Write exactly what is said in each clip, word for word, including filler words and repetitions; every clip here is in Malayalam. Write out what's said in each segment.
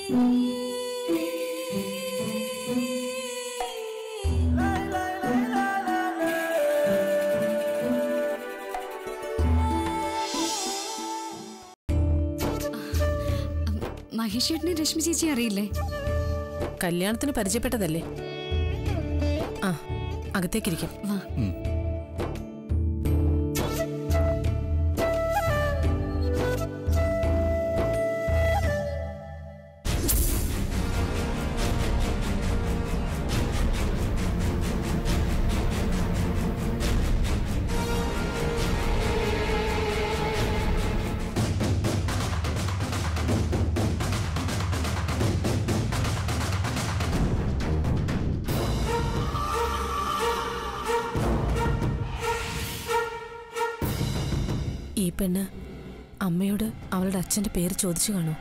മഹേഷ് ചേട്ടനെ രശ്മി ചേച്ചി അറിയില്ലേ? കല്യാണത്തിന് പരിചയപ്പെട്ടതല്ലേ? ആ, അകത്തേക്കിരിക്കാം. വാ. ഈ പെണ്ണ് അമ്മയോട് അവളുടെ അച്ഛന്റെ പേര് ചോദിച്ചു കാണോ?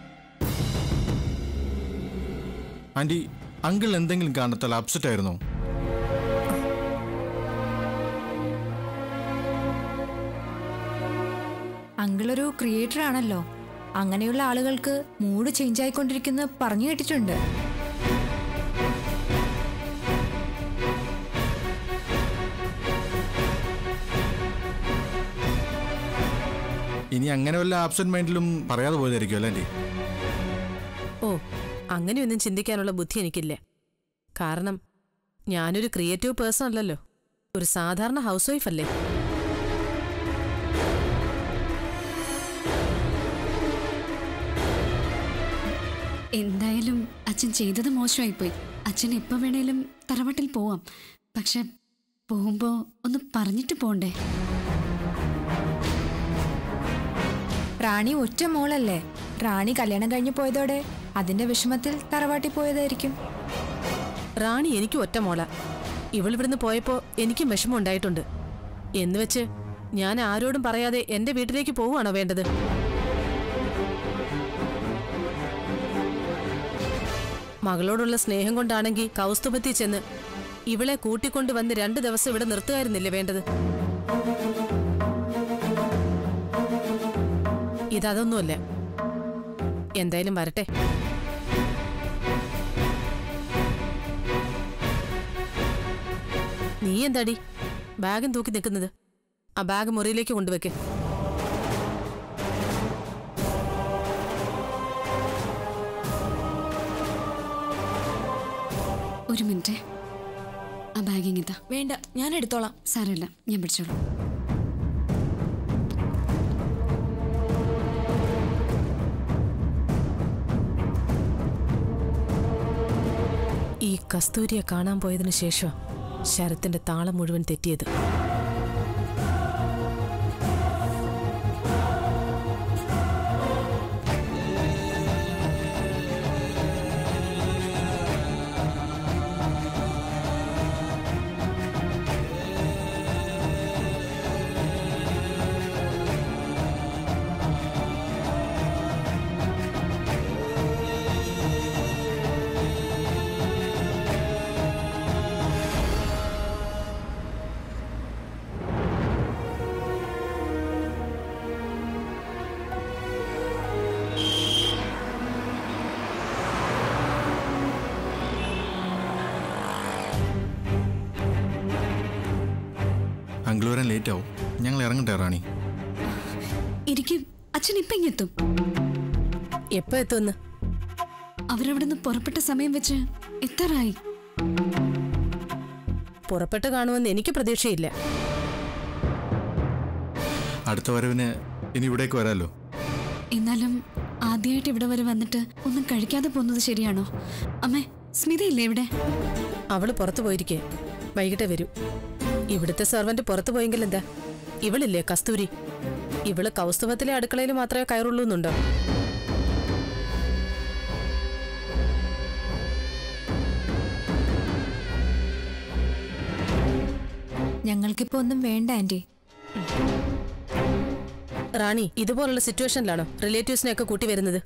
ആന്റി, അങ്കിൾ എന്തെങ്കിലും കാരണത്താൽ അപ്സെറ്റ് ആയിരുന്നോ? അങ്കിളൊരു ക്രിയേറ്റർ ആണല്ലോ, അങ്ങനെയുള്ള ആളുകൾക്ക് മൂഡ് ചേഞ്ച് ആയിക്കൊണ്ടിരിക്കുന്ന പറഞ്ഞു കേട്ടിട്ടുണ്ട്. ഇനി അങ്ങനെ വല്ല ആബ്സെന്റ് മൈൻഡിലും പറയാതെ പോയതായിരിക്കും അല്ലേ? ഓ, അങ്ങനെയൊന്നും ചിന്തിക്കാനുള്ള ബുദ്ധി എനിക്കില്ല. കാരണം ഞാനൊരു ക്രിയേറ്റീവ് പേഴ്സൺ അല്ലല്ലോ, ഒരു സാധാരണ ഹൗസ് വൈഫ് അല്ലേ. എന്തായാലും അച്ഛൻ ചെയ്തത് മോശമായിപ്പോയി. അച്ഛൻ എപ്പോൾ വേണേലും തറവാട്ടിൽ പോവാം, പക്ഷെ പോകുമ്പോ ഒന്ന് പറഞ്ഞിട്ട് പോണ്ടേ? റാണി ഒറ്റ മോളല്ലേ? റാണി കല്യാണം കഴിഞ്ഞു പോയതോടെ അതിന്റെ വിഷമത്തിൽ തറവാട്ടി പോയതായിരിക്കും. റാണി എനിക്ക് ഒറ്റ മോള. ഇവളിവിടുന്ന് പോയപ്പോ എനിക്കും വിഷമം ഉണ്ടായിട്ടുണ്ട്. എന്നുവെച്ച് ഞാൻ ആരോടും പറയാതെ എന്റെ വീട്ടിലേക്ക് പോവുകയാണോ വേണ്ടത്? മകളോടുള്ള സ്നേഹം കൊണ്ടാണെങ്കിൽ കൗസ്തുഭത്തിൽ ചെന്ന് ഇവളെ കൂട്ടിക്കൊണ്ടുവന്ന് രണ്ടു ദിവസം ഇവിടെ നിർത്തുകയായിരുന്നില്ലേ വേണ്ടത്? ഇതൊന്നുമല്ല. എന്തായാലും വരട്ടെ. നീ എന്താടി ബാഗും തൂക്കി നിൽക്കുന്നത്? ആ ബാഗ് മുറിയിലേക്ക് കൊണ്ടുവെക്ക്. ഒരു മിനിറ്റ്, ആ ബാഗ് ഇങ്ങിതാ. വേണ്ട, ഞാൻ എടുത്തോളാം. സാരമില്ല, ഞാൻ പിടിച്ചോളാം. ഈ കസ്തൂരിയെ കാണാൻ പോയതിനു ശേഷം ശരത്തിന്റെ താളം മുഴുവൻ തെറ്റിയത്. അങ്കിൾ വരാൻ ലേറ്റ് ആവും, ഞങ്ങൾ ഇറങ്ങട്ടെ റാണി? ഇരിക്കും, അച്ഛൻ ഇപ്പൊ ഇങ്ങെത്തും. എപ്പോ എത്തുമെന്ന്? അവരവിടുന്ന് പുറപ്പെട്ട സമയം വെച്ച് എത്താറായി. പുറപ്പെട്ട് കാണുമെന്ന് എനിക്ക് പ്രതീക്ഷയില്ല. അടുത്ത വരവിന് ഇനി ഇവിടേക്ക് വരാലോ. എന്നാലും ആദ്യമായിട്ട് ഇവിടെ വരെ വന്നിട്ട് ഒന്നും കഴിക്കാതെ പോകുന്നത് ശരിയാണോ? അമ്മേ, സ്മിതയില്ലേ ഇവിടെ? അവള് പുറത്തു പോയിരിക്കേ, വൈകിട്ടേ വരൂ. ഇവിടുത്തെ സെർവന്റ് പുറത്തു പോയെങ്കിൽ എന്താ? ഇവളില്ലേ കസ്തൂരി, ഇവള് കൗസ്തുഭത്തിലെ അടുക്കളയിൽ മാത്രമേ കയറുള്ളൂ എന്നുണ്ടോ? ഞങ്ങൾക്കിപ്പോ ഒന്നും വേണ്ട ആന്റി. റാണി, ഇതുപോലുള്ള സിറ്റുവേഷനിലാണോ റിലേറ്റീവ്സിനെ ഒക്കെ കൂട്ടി വരുന്നത്?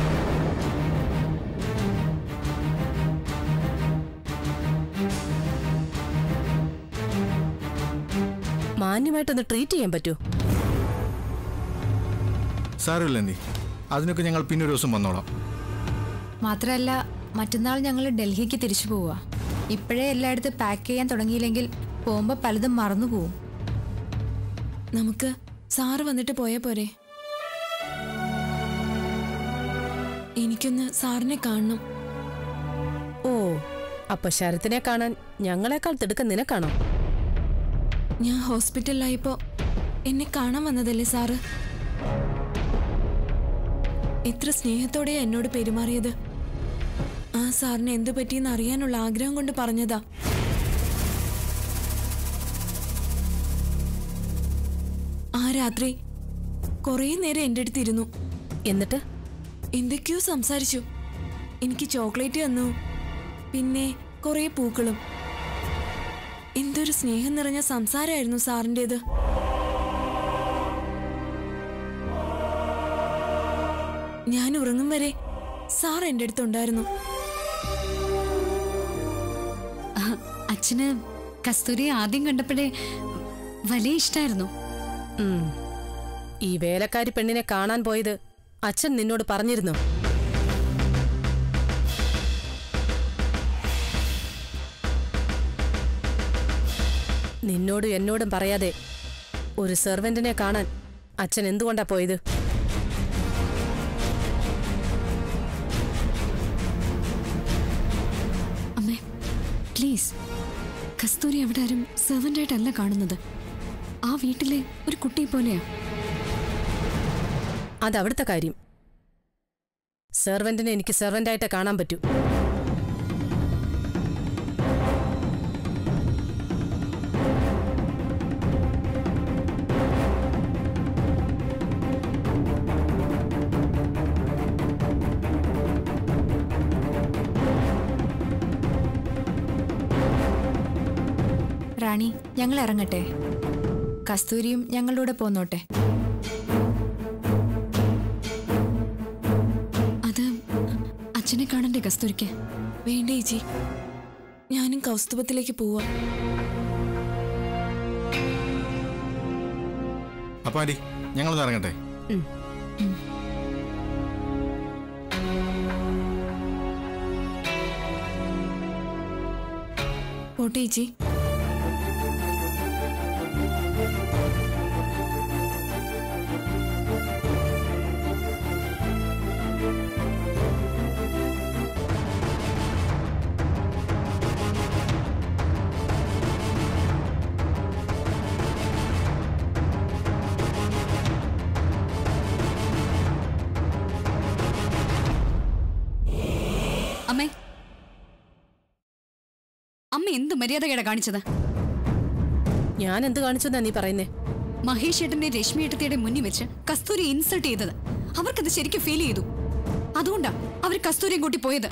മാന്യമായിട്ടൊന്ന് ട്രീറ്റ് ചെയ്യാൻ പറ്റുമോ? സാരമില്ല നീ, അതിനൊക്കെ ഞങ്ങൾ പിന്നെ ഒരു ദിവസം വന്നോളാം. മാത്രമല്ല മറ്റന്നാൾ ഞങ്ങൾ ഡൽഹിക്ക് തിരിച്ചു പോവുക. ഇപ്പോഴേ എല്ലായിടത്തും പാക്ക് ചെയ്യാൻ തുടങ്ങിയില്ലെങ്കിൽ പോകുമ്പോൾ പലതും മറന്നു പോവും. നമുക്ക് സാറ് വന്നിട്ട് പോയാ പോരെ? എനിക്കൊന്ന് സാറിനെ കാണണം. ഓ, അപ്പൊ ശരത്തിനെ കാണാൻ ഞങ്ങളെക്കാൾ തിടുക്കം നിനക്കാണോ? ഞാൻ ഹോസ്പിറ്റലിലായപ്പോ എന്നെ കാണാൻ വന്നതല്ലേ സാറ്? എത്ര സ്നേഹത്തോടെയാ എന്നോട് പെരുമാറിയത്. ആ സാറിന് എന്തു പറ്റിയെന്ന് അറിയാനുള്ള ആഗ്രഹം കൊണ്ട് പറഞ്ഞതാ. ആ രാത്രി കുറേ നേരം എൻ്റെ അടുത്തിരുന്നു. എന്നിട്ട് എന്തൊക്കെയോ സംസാരിച്ചു. എനിക്ക് ചോക്ലേറ്റ് തന്നു, പിന്നെ കുറേ പൂക്കളും. എന്തൊരു സ്നേഹം നിറഞ്ഞ സംസാരമായിരുന്നു സാറിൻ്റെത്. ഞാൻ ഉറങ്ങും വരെ സാർ എൻ്റെ അടുത്തുണ്ടായിരുന്നു. അച്ഛന് കസ്തൂരിയെ ആദ്യം കണ്ടപ്പോഴേ വലിയ ഇഷ്ടായിരുന്നു. ഉം. ഈ വേലക്കാരി പെണ്ണിനെ കാണാൻ പോയത് അച്ഛൻ നിന്നോട് പറഞ്ഞിരുന്നു? നിന്നോടും എന്നോടും പറയാതെ ഒരു സെർവന്റിനെ കാണാൻ അച്ഛൻ എന്തുകൊണ്ടാ പോയത്? അമ്മേ പ്ലീസ്, കസ്തൂരി അവിടെ ആരും സെർവൻ്റായിട്ടല്ല കാണുന്നത്. ആ വീട്ടിലെ ഒരു കുട്ടിയെ പോലെയാ. അതവിടുത്തെ കാര്യം. സെർവന്റിനെ എനിക്ക് സെർവന്റായിട്ട് കാണാൻ പറ്റൂ. റാണി, ഞങ്ങൾ ഇറങ്ങട്ടെ. കസ്തൂരിയും ഞങ്ങളുടെ പോന്നോട്ടെ. അത് അച്ഛനെ കാണണ്ടേ കസ്തൂരിക്ക്? വേണ്ട ചേച്ചി, ഞാനും കൗസ്തുഭത്തിലേക്ക് പോവാ. അപ്പൊ ആരി, ഞങ്ങളൊന്ന് ഇറങ്ങട്ടെ. പോട്ടെ ചേച്ചി. അമ്മേ, അമ്മ എന്ത് മര്യാദകേടാ കാണിച്ചത്? ഞാൻ എന്ത് കാണിച്ചെന്നാ നീ പറയുന്നേ? മഹേഷ് ഏട്ടന്റെ രശ്മി ഏട്ടത്തിയുടെ മുന്നിൽ വെച്ച് കസ്തൂരി ഇൻസൾട്ട് ചെയ്തത് അവർക്കത് ശരിക്കും ഫീൽ ചെയ്തു. അതുകൊണ്ടാ അവർ കസ്തൂരിയും കൂട്ടി പോയത്.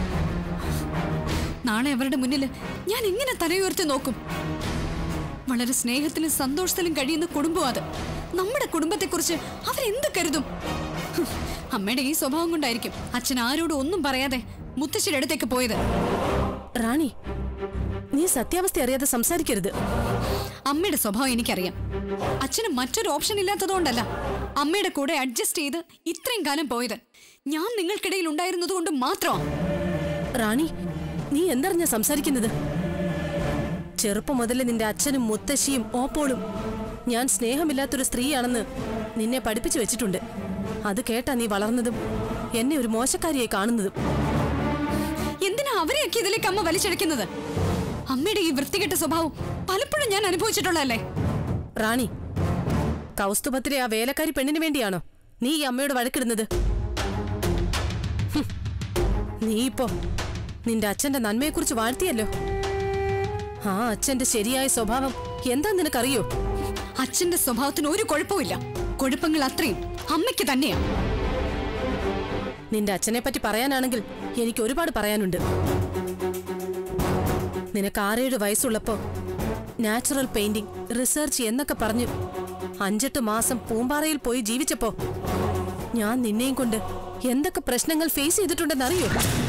നാളെ അവരുടെ മുന്നിൽ ഞാൻ എങ്ങനെ തലയുയർത്തി നോക്കും? വളരെ സ്നേഹത്തിലും സന്തോഷത്തിലും കഴിയുന്ന കുടുംബം അത്. നമ്മുടെ കുടുംബത്തെക്കുറിച്ച് അവരെന്ത് കരുതും? അമ്മയുടെ ഈ സ്വഭാവം കൊണ്ടായിരിക്കും അച്ഛൻ ആരോടും ഒന്നും പറയാതെ മുത്തശ്ശിയുടെ അടുത്തേക്ക് പോയത്. റാണി, നീ സത്യാവസ്ഥ അറിയാതെ സംസാരിക്കരുത്. അമ്മയുടെ സ്വഭാവം എനിക്കറിയാം. അച്ഛന് മറ്റൊരു ഓപ്ഷൻ ഇല്ലാത്തതുകൊണ്ടല്ല അമ്മയുടെ കൂടെ അഡ്ജസ്റ്റ് ചെയ്ത് ഇത്രയും കാലം പോയത്. ഞാൻ നിങ്ങൾക്കിടയിൽ ഉണ്ടായിരുന്നത് കൊണ്ട് മാത്രമാണ്. റാണി, നീ എന്തറിഞ്ഞാ സംസാരിക്കുന്നത്? ചെറുപ്പം മുതലേ നിന്റെ അച്ഛനും മുത്തശ്ശിയും ഓപ്പോളും ഞാൻ സ്നേഹമില്ലാത്തൊരു സ്ത്രീയാണെന്ന് നിന്നെ പഠിപ്പിച്ചു വെച്ചിട്ടുണ്ട്. അത് കേട്ടാ നീ വളർന്നതും എന്നെ ഒരു മോശക്കാരിയായി കാണുന്നതും. എന്തിനാ അവരെയൊക്കെ ഇതിലേക്ക് അമ്മ വലിച്ചെടുക്കുന്നത്? അമ്മയുടെ ഈ വൃത്തികെട്ട സ്വഭാവം പലപ്പോഴും ഞാൻ അനുഭവിച്ചിട്ടുള്ളതല്ലേ. റാണി, കൗസ്തുഭത്തിലെ ആ വേലക്കാരി പെണ്ണിന് വേണ്ടിയാണോ നീ ഈ അമ്മയോട് വഴക്കിടുന്നത്? നീ ഇപ്പോ നിന്റെ അച്ഛന്റെ നന്മയെക്കുറിച്ച് വാഴ്ത്തിയല്ലോ. ആ അച്ഛന്റെ ശരിയായ സ്വഭാവം എന്താ നിനക്കറിയോ? അച്ഛന്റെ സ്വഭാവത്തിന് ഒരു കുഴപ്പമില്ല. കുഴപ്പങ്ങൾ അത്രയും അമ്മയ്ക്ക് തന്നെയാ. നിന്റെ അച്ഛനെ പറ്റി പറയാനാണെങ്കിൽ എനിക്ക് ഒരുപാട് പറയാനുണ്ട്. നിനക്ക് ആറേഴ് വയസ്സുള്ളപ്പോ നാച്ചുറൽ പെയിന്റിംഗ് റിസർച്ച് എന്നൊക്കെ പറഞ്ഞു അഞ്ചെട്ട് മാസം പൂമ്പാറയിൽ പോയി ജീവിച്ചപ്പോ ഞാൻ നിന്നെയും കൊണ്ട് എന്തൊക്കെ പ്രശ്നങ്ങൾ ഫേസ് ചെയ്തിട്ടുണ്ടെന്നറിയോ?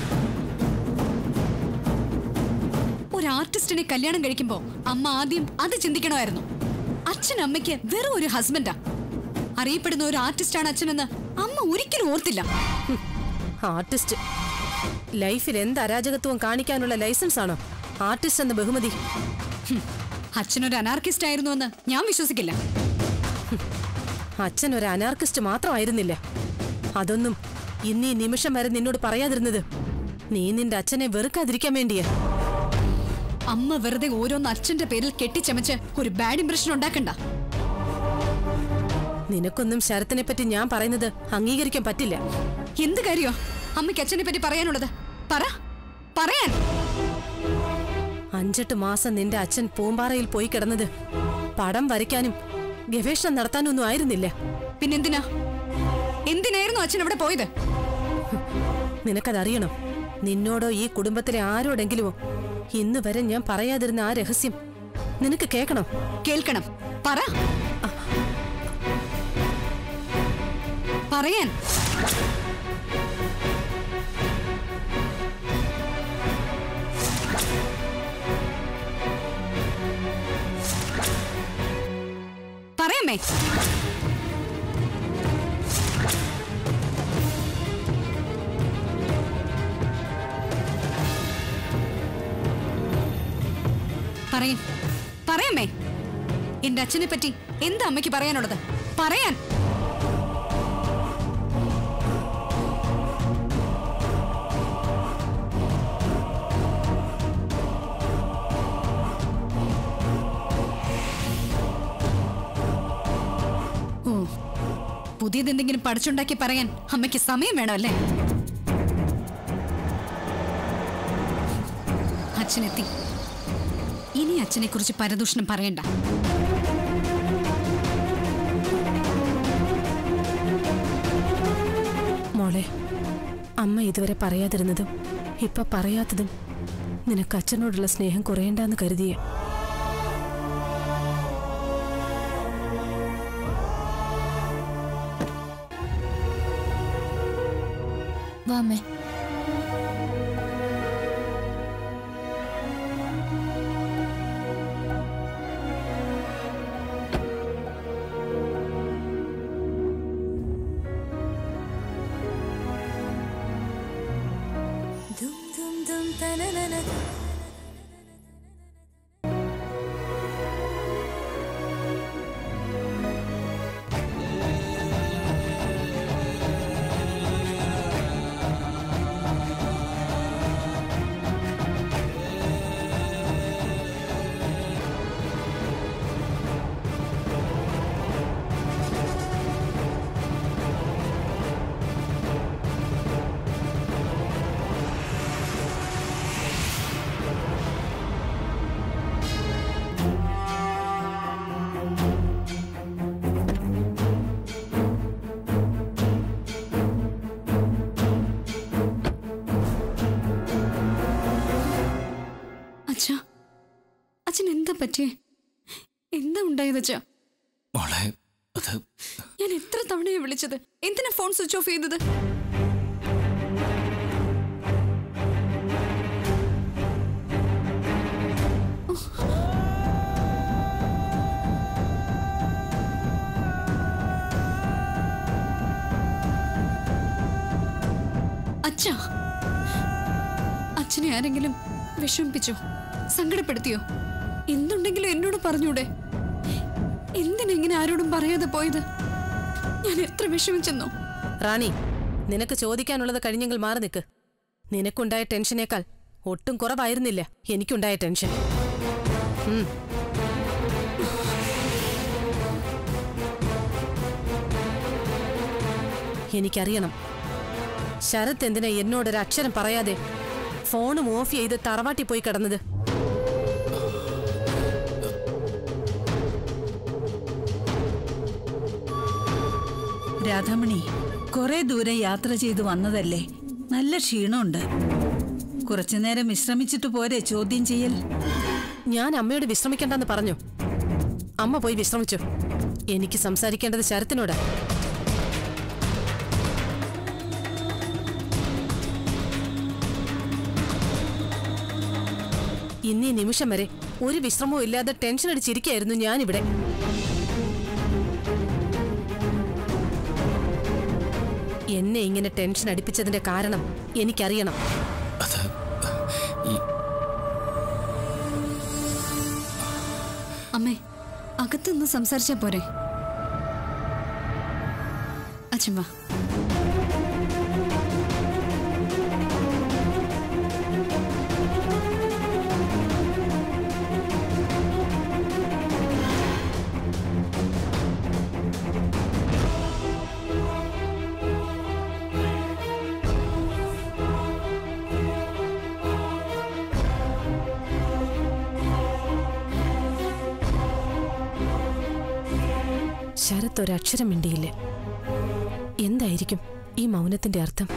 ഒരു ആർട്ടിസ്റ്റിനെ കല്യാണം കഴിക്കുമ്പോ അമ്മ ആദ്യം അത് ചിന്തിക്കണമായിരുന്നു. അച്ഛൻ അമ്മയ്ക്ക് വെറും ഒരു ഹസ്ബൻഡാ. അറിയപ്പെടുന്ന ഒരു ആർട്ടിസ്റ്റാണ് അച്ഛനെന്ന് അമ്മ ഒരിക്കലും ഓർത്തില്ല. ആർട്ടിസ്റ്റ് ലൈഫിൽ എന്ത് അരാജകത്വം കാണിക്കാനുള്ള ലൈസൻസ് ആണോ ആർട്ടിസ്റ്റ് എന്ന ബഹുമതി? അച്ഛനൊരു അനാർക്കിസ്റ്റ് ആയിരുന്നു എന്ന് ഞാൻ വിശ്വസിക്കില്ല. അച്ഛൻ ഒരു അനാർക്കിസ്റ്റ് മാത്രമായിരുന്നില്ല. അതൊന്നും ഇന്നീ നിമിഷം വരെ നിന്നോട് പറയാതിരുന്നത് നീ നിന്റെ അച്ഛനെ വെറുക്കാതിരിക്കാൻ വേണ്ടിയാ. അമ്മ വെറുതെ ഓരോന്ന് അച്ഛന്റെ പേരിൽ കെട്ടിച്ചമച്ച് ഒരു ബാഡ് ഇംപ്രഷൻ ഉണ്ടാക്കണ്ട. നിനക്കൊന്നും ശരത്തിനെ പറ്റി ഞാൻ പറയുന്നത് അംഗീകരിക്കാൻ പറ്റില്ല. എന്ത് കാര്യോ അമ്മയ്ക്ക് അച്ഛനെ പറ്റി പറയാനുള്ളത്? പറ, പറയാൻ. അഞ്ചെട്ട് മാസം നിന്റെ അച്ഛൻ പൂമ്പാറയിൽ പോയി കിടന്നത് പടം വരയ്ക്കാനും ഗവേഷണം നടത്താനൊന്നും ആയിരുന്നില്ല. പിന്നെന്തിനാ എന്തിനായിരുന്നു അച്ഛൻ അവിടെ പോയത്? നിനക്കതറിയണം. നിന്നോടോ ഈ കുടുംബത്തിലെ ആരോടെങ്കിലുമോ ഇന്ന് വരെ ഞാൻ പറയാതിരുന്ന ആ രഹസ്യം നിനക്ക് കേൾക്കണം. കേൾക്കണം. പറ, പറയാൻ. പറയാമേ. പറയും. പറയാമേ. എന്റെ അച്ഛനെ പറ്റി എന്താ അമ്മയ്ക്ക് പറയാനുള്ളത്? പറയാൻ. ഓ, പുതിയതെന്തെങ്കിലും പഠിച്ചുണ്ടാക്കി പറയാൻ അമ്മയ്ക്ക് സമയം വേണമല്ലേ? അച്ഛനെത്തി. ഇനി അച്ഛനെ കുറിച്ച് പരദൂഷണം പറയണ്ട. മോളെ, അമ്മ ഇതുവരെ പറയാതിരുന്നതും ഇപ്പൊ പറയാത്തതും നിനക്ക് അച്ഛനോടുള്ള സ്നേഹം കുറയണ്ടെന്ന് കരുതിയ. വാമേ. അച്ഛൻ എന്താ പറ്റിയേ? എന്താ ഉണ്ടായത് അച്ഛാ? ഞാൻ എത്ര തവണയാ വിളിച്ചത്? എന്തിനാ ഫോൺ സ്വിച്ച് ഓഫ് ചെയ്തത്? അച്ഛാ, അച്ഛനെ ആരെങ്കിലും വിഷമിപ്പിച്ചോ? സങ്കടപ്പെടുത്തിയോ? എന്തുണ്ടെങ്കിലും എന്നോട് പറഞ്ഞൂടെ? എന്തിനെങ്ങനെ ആരോടും പറയാതെ പോയത്? ഞാൻ എത്ര വിഷമിച്ചെന്നോ? റാണി, നിനക്ക് ചോദിക്കാനുള്ളത് കഴിഞ്ഞെങ്കിൽ മാറി നിൽക്ക്. നിനക്കുണ്ടായ ടെൻഷനേക്കാൾ ഒട്ടും കുറവായിരുന്നില്ല എനിക്കുണ്ടായ ടെൻഷൻ. എനിക്കറിയണം ശരത് എന്തിനാ എന്നോടൊരു അക്ഷരം പറയാതെ ഫോണും ഓഫ് ചെയ്ത് തറവാട്ടി പോയി കിടന്നത്. രാധാമണി, കുറെ ദൂരം യാത്ര ചെയ്തു വന്നതല്ലേ, നല്ല ക്ഷീണമുണ്ട്. കുറച്ചുനേരം വിശ്രമിച്ചിട്ട് പോരെ ചോദ്യം ചെയ്യൽ? ഞാൻ അമ്മയോട് വിശ്രമിക്കണ്ടെന്ന് പറഞ്ഞു. അമ്മ പോയി വിശ്രമിച്ചു. എനിക്ക് സംസാരിക്കേണ്ടത് ശരത്തിനോടാ. ഇന്നീ നിമിഷം വരെ ഒരു വിശ്രമവും ഇല്ലാതെ ടെൻഷൻ അടിച്ചിരിക്കുകയായിരുന്നു ഞാനിവിടെ. എന്നെ ഇങ്ങനെ ടെൻഷൻ അടിപ്പിച്ചതിന്റെ കാരണം എനിക്കറിയണം. അത് അമ്മേ, അകത്തുനിന്ന് സംസാരിച്ചാ പോരെ? അച്ഛൻ വാ. ശരത് ഒരക്ഷരം മിണ്ടിയില്ലേ. എന്തായിരിക്കും ഈ മൗനത്തിന്റെ അർത്ഥം?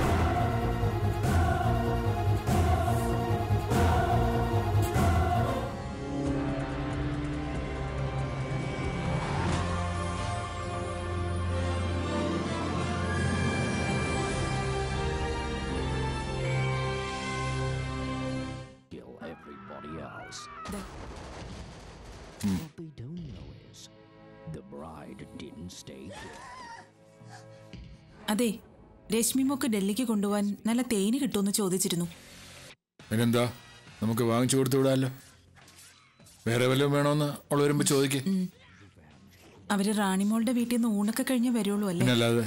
അതെ, രശ്മി മോക്ക് ഡൽഹിക്ക് കൊണ്ടുപോവാൻ നല്ല തേന് കിട്ടുമെന്ന് ചോദിച്ചിരുന്നു. പിന്നെന്താ, നമുക്ക് വാങ്ങിച്ചു കൊടുത്തു വിടാമല്ലോ. വേറെ വല്ലതും വേണോന്ന് അവൾ വരുമ്പോ ചോദിക്കേ. അവര് റാണിമോളുടെ വീട്ടിൽ നിന്ന് ഊണൊക്കെ കഴിഞ്ഞേ വരുള്ളൂ അല്ലേ? അല്ലാതെ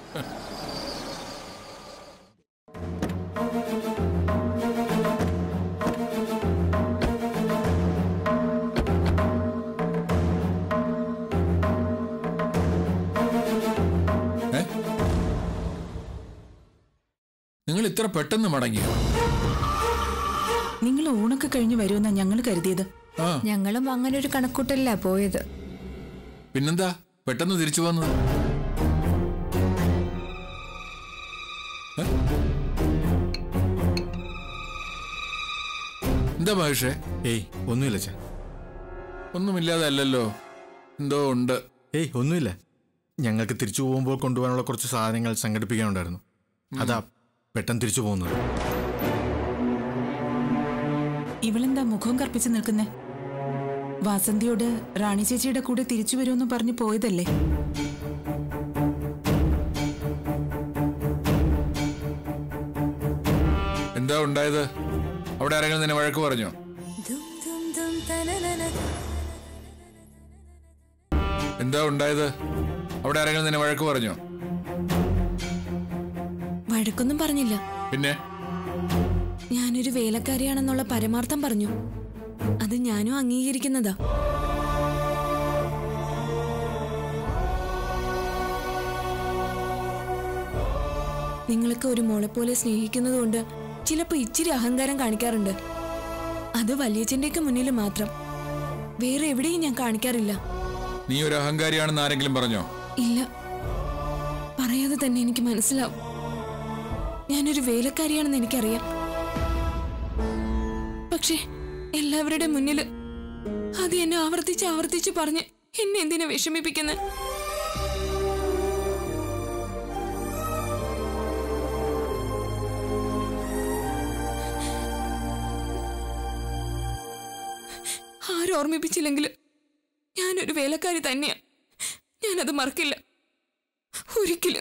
നിങ്ങൾ ഇത്ര പെട്ടെന്ന് മടങ്ങിയോ? നിങ്ങൾ ഊണൊക്കെ കഴിഞ്ഞ് വരുമെന്നാ ഞങ്ങൾ കരുതിയത്. ഞങ്ങളും അങ്ങനെ ഒരു കണക്കൂട്ടല്ല പോയത്. പിന്നെന്താ പെട്ടെന്ന് തിരിച്ചു വന്നത്? എന്താ മഹേഷേ? ഏയ് ഒന്നുമില്ല ചാ. ഒന്നുമില്ലാതെ അല്ലല്ലോ, എന്തോ ഉണ്ട്. ഏയ് ഒന്നുമില്ല. ഞങ്ങൾക്ക് തിരിച്ചു പോകുമ്പോൾ കൊണ്ടുപോകാനുള്ള കുറച്ച് സാധനങ്ങൾ സംഘടിപ്പിക്കാനുണ്ടായിരുന്നു. അതാ പെട്ടെന്ന് തിരിച്ചു പോകുന്നത്. ഇവളെന്താ മുഖം കർപ്പിച്ച് നിൽക്കുന്നേ? വാസന്തിയോട് റാണി ചേച്ചിയുടെ കൂടെ തിരിച്ചു വരുമെന്ന് പറഞ്ഞു പോയതല്ലേ? എന്താ ഉണ്ടായത്? അവിടെ ആരെങ്കിലും നിന്നെ വഴക്ക് പറഞ്ഞോ? എന്താ ഉണ്ടായത്? അവിടെ ആരെങ്കിലും നിന്നെ വഴക്ക് പറഞ്ഞോ? വഴക്കൊന്നും പറഞ്ഞില്ല. പിന്നെ ഞാനൊരു വേലക്കാരിയാണെന്നുള്ള പരമാർത്ഥം പറഞ്ഞു. അത് ഞാനും അംഗീകരിക്കുന്നതാ. നിങ്ങളൊക്കെ ഒരു മോളെ പോലെ സ്നേഹിക്കുന്നത് കൊണ്ട് ചിലപ്പോ ഇച്ചിരി അഹങ്കാരം കാണിക്കാറുണ്ട്. അത് വലിയച്ഛൻ്റെയൊക്കെ മുന്നിൽ മാത്രം, വേറെ എവിടെയും ഞാൻ കാണിക്കാറില്ല. നീ ഒരു അഹങ്കാരിയാണെന്ന് ആരെങ്കിലും പറഞ്ഞോ? ഇല്ല, പറയാതെ തന്നെ എനിക്ക് മനസ്സിലാവും. ഞാനൊരു വേലക്കാരിയാണെന്ന് എനിക്കറിയാം. പക്ഷേ എല്ലാവരുടെ മുന്നിൽ അത് എന്നെ ആവർത്തിച്ച് ആവർത്തിച്ച് പറഞ്ഞ് എന്നെ എന്തിനാ വിഷമിപ്പിക്കുന്നത്? ആരോർമ്മിപ്പിച്ചില്ലെങ്കിൽ ഞാനൊരു വേലക്കാരി തന്നെയാ. ഞാനത് മറക്കില്ല ഒരിക്കലും.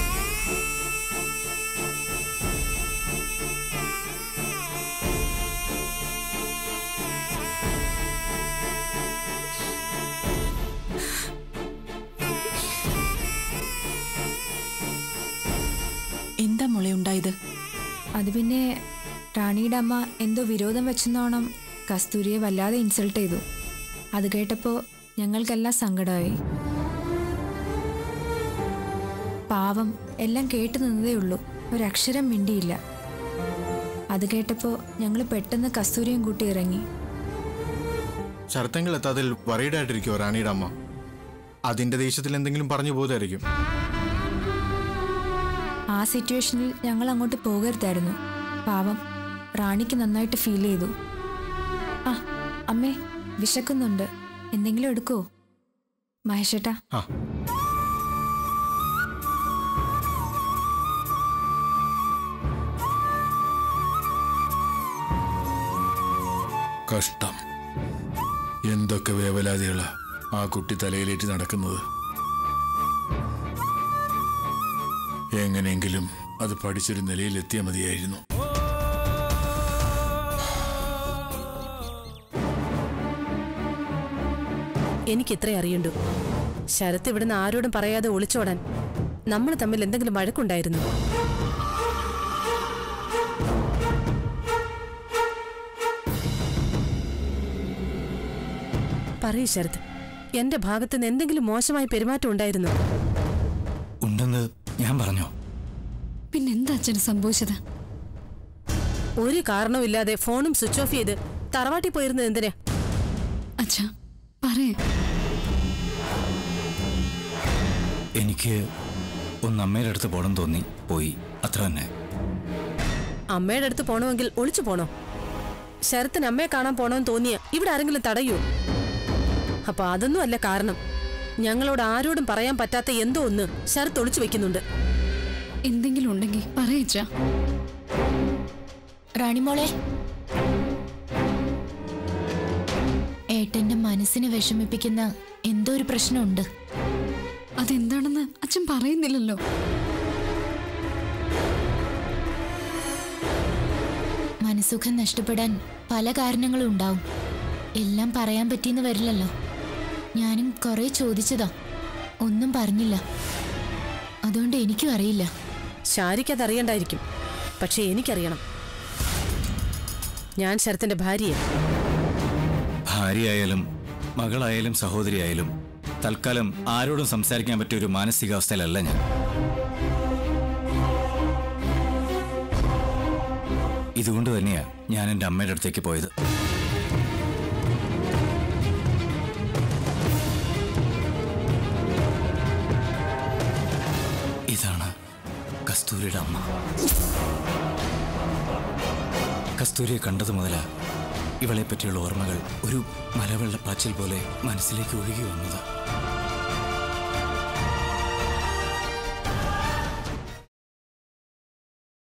എന്താ മോളെ ഉണ്ടായത്? അത് പിന്നെ റാണിയുടെ അമ്മ എന്തോ വിരോധം വെച്ചെന്നോണം കസ്തൂരിയെ വല്ലാതെ ഇൻസൾട്ട് ചെയ്തു. അത് കേട്ടപ്പോൾ ഞങ്ങൾക്കെല്ലാം സങ്കടമായി. പാവം എല്ലാം കേട്ടു നിന്നതേ ഉള്ളൂ, ഒരക്ഷരം മിണ്ടിയില്ല. അത് കേട്ടപ്പോൾ ഞങ്ങൾ പെട്ടെന്ന് കസ്തൂരിയും കൂട്ടി ഇറങ്ങി. ശരത്തെങ്കിൽ എത്താതിൽ വറീഡായിട്ടിരിക്കുമോ റാണിയുടെ അമ്മ? അതിന്റെ ദേഷ്യത്തിൽ എന്തെങ്കിലും പറഞ്ഞു പോയതായിരിക്കും. ആ സിറ്റുവേഷനിൽ ഞങ്ങൾ അങ്ങോട്ട് പോകരുതായിരുന്നു. പാവം റാണിക്ക് നന്നായിട്ട് ഫീൽ ചെയ്തു. ആ അമ്മേ, വിശക്കുന്നുണ്ട്, എന്തെങ്കിലും എടുക്കോ? മഹേഷേട്ടാ. കഷ്ടം, എന്തൊക്കെ വേവലാതികളാ ആ കുട്ടി തലയിലേറ്റ് നടക്കുന്നത്. എങ്ങനെയെങ്കിലും അത് പഠിച്ചൊരു നിലയിലെത്തിയാൽ മതിയായിരുന്നു. എനിക്കിത്രേ അറിയണ്ടു. ശരത്ത് ഇവിടുന്ന് ആരോടും പറയാതെ ഒളിച്ചോടാൻ നമ്മൾ തമ്മിൽ എന്തെങ്കിലും വഴക്കുണ്ടായിരുന്നു. പറയൂ ശരത്ത്, എന്റെ ഭാഗത്തുനിന്ന് എന്തെങ്കിലും മോശമായ പെരുമാറ്റം ഉണ്ടായിരുന്നു? ഉണ്ടെന്ന് ഞാൻ പറഞ്ഞോ? പിന്നെന്താ അച്ഛന് സംഭവിച്ചത്? ഒരു കാരണവുമില്ലാതെ ഫോണും സ്വിച്ച് ഓഫ് ചെയ്ത് തറവാട്ടി പോയിരുന്നത് എന്തിനാ? അച്ഛാ പറയേ. എനിക്ക് ഒന്ന് അമ്മയുടെ അടുത്ത് പോകണം തോന്നി, പോയി, അത്ര തന്നെ. അമ്മയുടെ അടുത്ത് പോണമെങ്കിൽ ഒളിച്ചു പോണോ? ശരത്തിന് അമ്മയെ കാണാൻ പോണമെന്ന് തോന്നിയ ഇവിടെ ആരെങ്കിലും തടയൂ? അപ്പൊ അതൊന്നും അല്ല കാരണം. ഞങ്ങളോട് ആരോടും പറയാൻ പറ്റാത്ത എന്തോ ഒന്ന് ശരത്ത് ഒളിച്ചു വെക്കുന്നുണ്ട്. എന്തെങ്കിലും ഉണ്ടെങ്കിൽ പറയച്ചാ. റാണിമോളെ, ഏട്ടന്റെ മനസ്സിനെ വിഷമിപ്പിക്കുന്ന എന്തോ ഒരു പ്രശ്നമുണ്ട്. അതെന്താണെന്ന് അച്ഛൻ പറയുന്നില്ലല്ലോ. മനസ്സുഖം നഷ്ടപ്പെടാൻ പല കാരണങ്ങളും ഉണ്ടാവും. എല്ലാം പറയാൻ പറ്റിയെന്ന് വരില്ലല്ലോ. ഞാനും കുറെ ചോദിച്ചതാ, ഒന്നും പറഞ്ഞില്ല. അതുകൊണ്ട് എനിക്കും അറിയില്ല. ശാരിക്കതറിയണ്ടായിരിക്കും, പക്ഷെ എനിക്കറിയണം. ഞാൻ ശരത്തിന്റെ ഭാര്യയെ. ഭാര്യയായാലും മകളായാലും സഹോദരിയായാലും തൽക്കാലം ആരോടും സംസാരിക്കാൻ പറ്റിയ ഒരു മാനസികാവസ്ഥയിലല്ല ഞാൻ. ഇതുകൊണ്ട് തന്നെയാ ഞാൻ എൻ്റെ അമ്മയുടെ അടുത്തേക്ക് പോയത്. ഇതാണ് കസ്തൂരിയുടെ അമ്മ. കസ്തൂരിയെ കണ്ടതു മുതലാ ഇവളെ പറ്റിയുള്ള ഓർമ്മകൾ ഒരു മലവെള്ളപ്പാച്ചിൽ പോലെ മനസ്സിലേക്ക് ഒഴുകി വന്നത്.